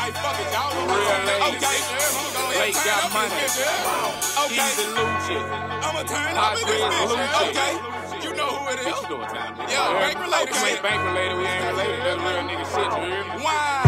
like, fuck it, y'all. Real ladies. Okay. Late got money. Okay. Easy Lucci. I'ma turn Hot up in this Red bitch. Lucci. Okay. You know who it is. Bitch, you know what time it is. Yeah, bank related We shit. ain't bank related, we ain't related. That's real nigga shit, you hear me? Wow.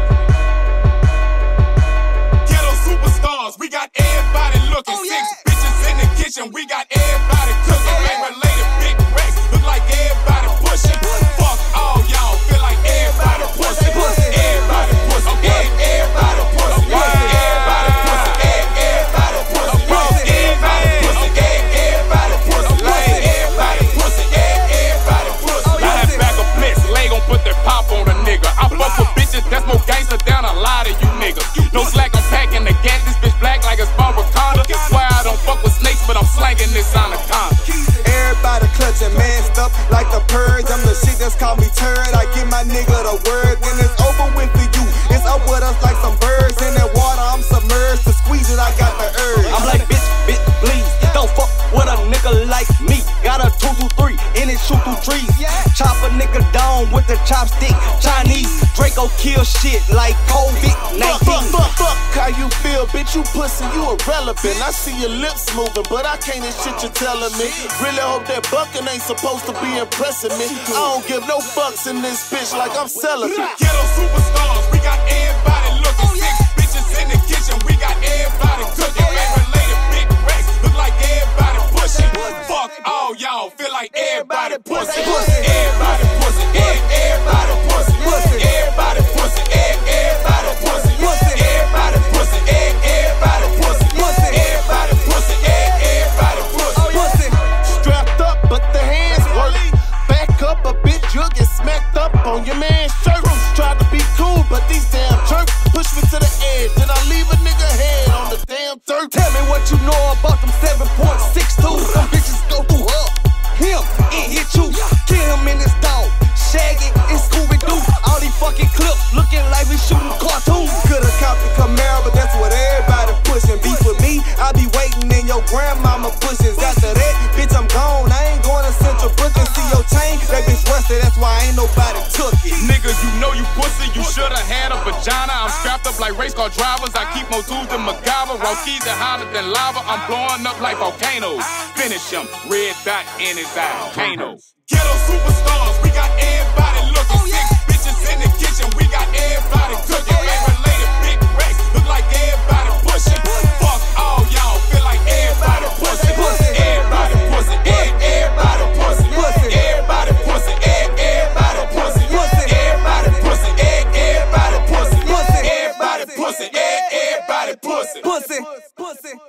Ghetto superstars, we got everybody looking. Oh, yeah. 6 bitches in the kitchen, we got everybody cooking. Oh, yeah. Bank related, big racks, look like everybody pushing. Fuck all y'all, feel like everybody pussy. Everybody pussy, everybody pussy. Everybody pussy, everybody pussy. Everybody pussy, everybody pussy. Everybody pussy, everybody pussy. Line back a blitz, lay gon' put that pop on a nigga. I fuck with bitches, that's more gangster than a lot of you niggas. No slack, I'm packing the gas, this bitch black like it's Paul Wakanda. Swear I don't fuck with snakes, but I'm slanging this anaconda. Everybody clutching, masked up like the purge. I'm the shit that's called me turd. I give my nigga the word, then it's over with for you. It's up with us like some birds in that water. I'm submerged. To squeeze it, I got the urge. I'm like, bitch, please. Don't fuck with a nigga like me. Got a 223 and it shoot through trees. Chop a nigga down with the chopstick. Chinese Draco kill shit like COVID-19. Fuck how you feel, bitch. You pussy, you irrelevant. I see your lips moving, but I can't hear shit you're telling me. Really hope that bucking ain't supposed to be impressing me. I don't give no fucks in this bitch like I'm celibate. Ghetto superstars, we got everybody looking. 6 bitches in the kitchen, we got everybody cooking. Bank related, big racks, look like everybody pushing. Fuck all y'all, feel like everybody pussy. Everybody pussy, everybody pussy. Everybody pussy, everybody pussy. Everybody pussy, everybody pussy. Everybody pussy, everybody pussy. Strapped up, but the hands work. Back up a bitch, you'll get smacked up on your man's shirt. Tried to be cool, but these damn jerks push me to the edge. Then I leave a nigga head on the damn dirt. Tell me what you know about them 7.62. Some bitches go through her, him, and hit you. Kill him in his dog, Shaggy and Scooby-Doo. All these fucking clips looking like we shooting cartoons. Could've copped the Camaro, but that's what everybody pushing. Beef with me, I be waiting in your grandmama bushes. After that, bitch, I'm gone. I ain't going to Central Brooklyn. See your chain, that bitch rusted. That's why ain't nobody took it. Nigga, you know you pussy, you shoulda had a vagina. I'm strapped up like race car drivers. I keep more tools than MacGyver. Raw keys that hotter than lava. I'm blowing up like volcanoes. Finish him, red dot in his eye. Kano. Ghetto superstars, we got everybody looking. 6 bitches in the kitchen, we got everybody cooking. Bank related, big racks, look like everybody pushing. Fuck all y'all, feel like everybody pussy. Everybody pussy, everybody pussy. Everybody pussy, everybody pussy. Everybody pussy, everybody pussy. Everybody pussy, everybody pussy. Pussy.